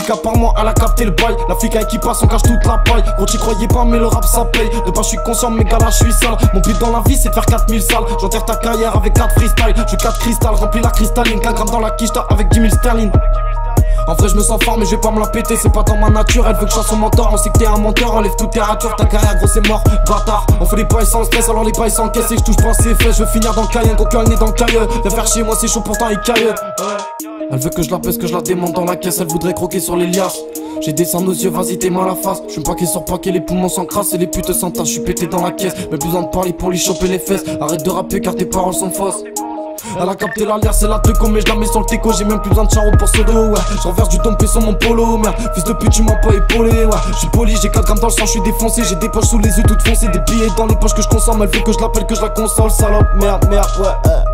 qu'à part moi elle a capté le bail. La flic qui passe on cache toute la paille. Gros t'y croyais pas mais le rap ça paye. De bas je suis conscient mais gars là je suis sale. Mon but dans la vie c'est de faire 4000 salles. J'enterre ta carrière avec 4 freestyle. Je 4 cristal, remplis la cristalline. 4 grammes dans la quiche avec 10 000 sterling. En vrai je me sens fort mais je vais pas me la péter. C'est pas dans ma nature, elle veut que je sois son mentor. On sait que t'es un menteur, enlève toutes tes ratures. Ta carrière gros c'est mort, bâtard. On fait les pailles sans stress alors les pailles s'encaissent. Et que je touche pas ses fesses, je veux finir dans le Cayenne. Aucun nez dans le cailleux. Viens faire chier moi c'est chaud pourtant il caille. Elle veut que je la pèse, que je la démonte dans la caisse. Elle voudrait croquer sur les liasses. J'ai des sangs aux yeux, vas-y t'es mal à la face. Je suis paquet sur paquet, les poumons s'encrassent et les putes s'entassent. Je suis pété dans la caisse, mais plus besoin de parler pour lui choper les fesses. Arrête de rapper car tes paroles sont fausses. Elle a capté l'alias, c'est la truc mais je la mets sur le teco. J'ai même plus besoin de charo pour ce dos, ouais. Je renverse du dompé sur mon polo, merde. Fils de pute tu m'as pas épaulé, ouais. Je suis poli, j'ai 4 grammes dans le sang, je suis défoncé. J'ai des poches sous les yeux toutes foncées, des billets dans les poches que je consomme. Elle veut que je l'appelle, que je la console, salope, merde, ouais.